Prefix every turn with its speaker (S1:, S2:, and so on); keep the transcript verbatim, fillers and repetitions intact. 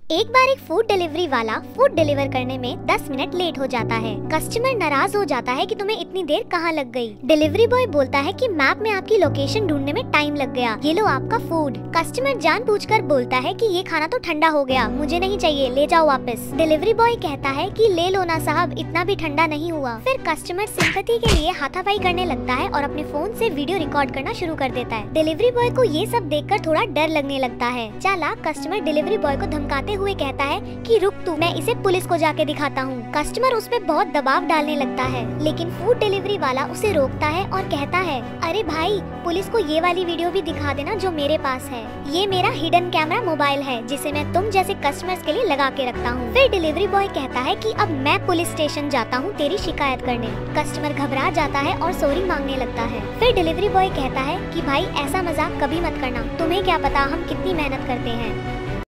S1: एक बार एक फूड डिलीवरी वाला फूड डिलीवर करने में दस मिनट लेट हो जाता है। कस्टमर नाराज हो जाता है कि तुम्हें इतनी देर कहाँ लग गई। डिलीवरी बॉय बोलता है कि मैप में आपकी लोकेशन ढूंढने में टाइम लग गया, ये लो आपका फूड। कस्टमर जानबूझकर बोलता है कि ये खाना तो ठंडा हो गया, मुझे नहीं चाहिए, ले जाओ वापस। डिलीवरी बॉय कहता है कि ले लो ना साहब, इतना भी ठंडा नहीं हुआ। फिर कस्टमर सिंपैथी के लिए हाथापाई करने लगता है और अपने फोन से वीडियो रिकॉर्ड करना शुरू कर देता है। डिलीवरी बॉय को ये सब देखकर थोड़ा डर लगने लगता है। चालाक कस्टमर डिलीवरी बॉय को धमकाते हुए कहता है कि रुक तू, मैं इसे पुलिस को जाके दिखाता हूँ। कस्टमर उस पे बहुत दबाव डालने लगता है, लेकिन फूड डिलीवरी वाला उसे रोकता है और कहता है, अरे भाई, पुलिस को ये वाली वीडियो भी दिखा देना जो मेरे पास है। ये मेरा हिडन कैमरा मोबाइल है जिसे मैं तुम जैसे कस्टमर्स के लिए लगा के रखता हूँ। फिर डिलीवरी बॉय कहता है कि अब मैं पुलिस स्टेशन जाता हूँ तेरी शिकायत करने। कस्टमर घबरा जाता है और सॉरी मांगने लगता है। फिर डिलीवरी बॉय कहता है कि भाई ऐसा मजाक कभी मत करना, तुम्हें क्या पता हम कितनी मेहनत करते हैं।